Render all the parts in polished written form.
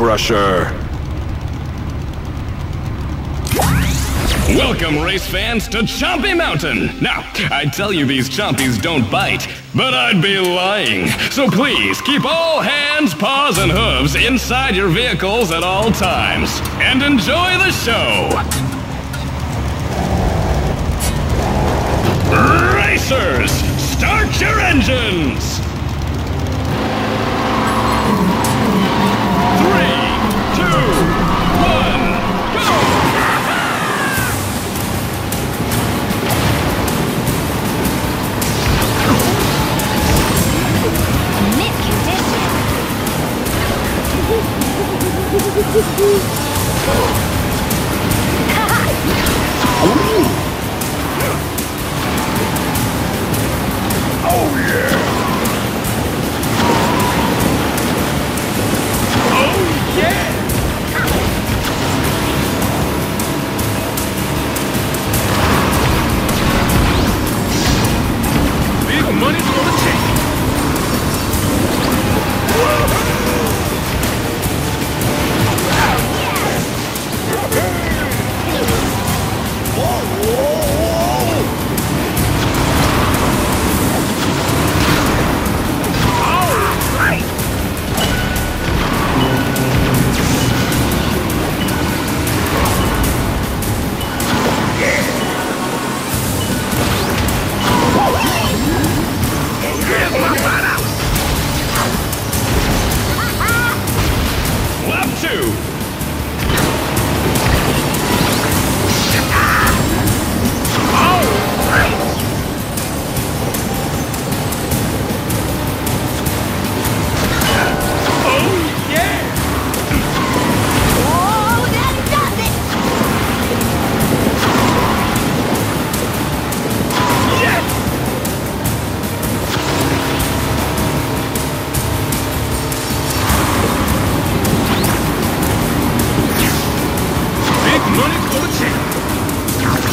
Crusher. Welcome, race fans, to Chompy Mountain. Now, I tell you these Chompies don't bite, but I'd be lying. So please, keep all hands, paws, and hooves inside your vehicles at all times. And enjoy the show! Racers, start your engines! 3, 2, 1, go! Oh yeah! Oh yeah! Big money for the take! Lap 2! Money for the take!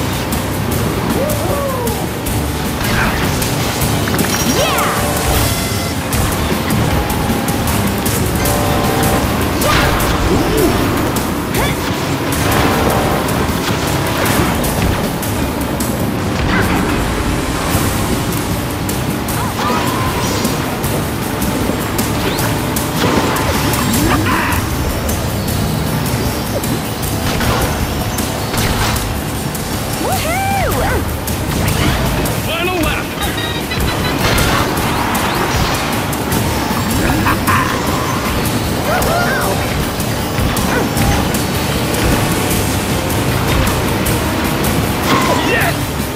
Final lap! Yes!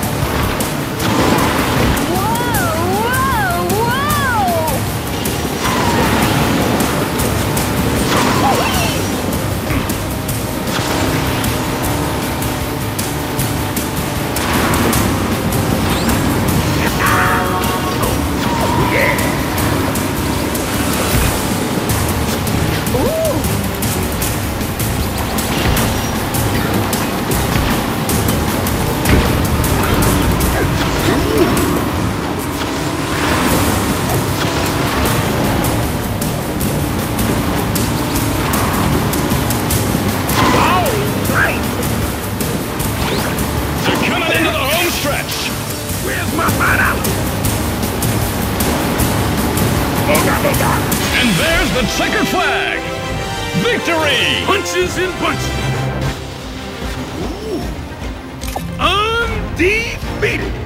They're coming into the home stretch! Where's my hideout? And there's the checkered flag! Victory! Punches and bunches! Undefeated!